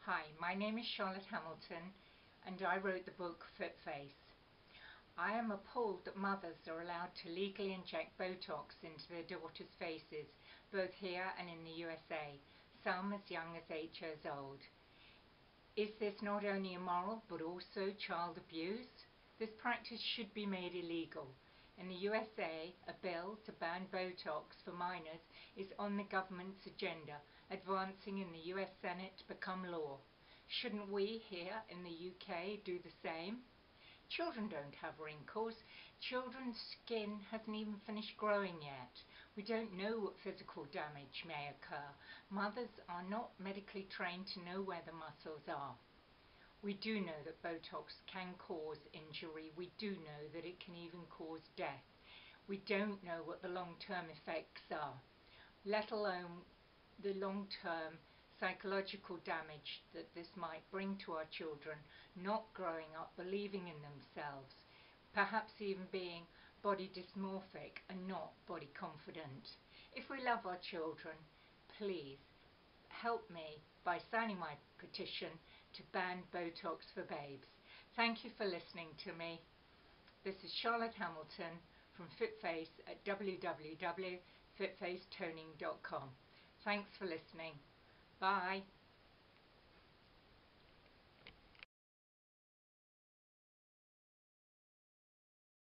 Hi, my name is Charlotte Hamilton and I wrote the book Fit Face. I am appalled that mothers are allowed to legally inject Botox into their daughters' faces, both here and in the USA, some as young as 8 years old. Is this not only immoral but also child abuse? This practice should be made illegal. In the USA, a bill to ban Botox for minors is on the government's agenda, advancing in the US Senate to become law. Shouldn't we here in the UK do the same? Children don't have wrinkles. Children's skin hasn't even finished growing yet. We don't know what physical damage may occur. Mothers are not medically trained to know where the muscles are. We do know that Botox can cause injury. We do know that it can even cause death. We don't know what the long-term effects are, let alone the long-term psychological damage that this might bring to our children, not growing up believing in themselves, perhaps even being body dysmorphic and not body confident. If we love our children, please help me by signing my petition to ban Botox for babes. Thank you for listening to me. This is Charlotte Hamilton from FitFace at www.fitfacetoning.com. Thanks for listening. Bye.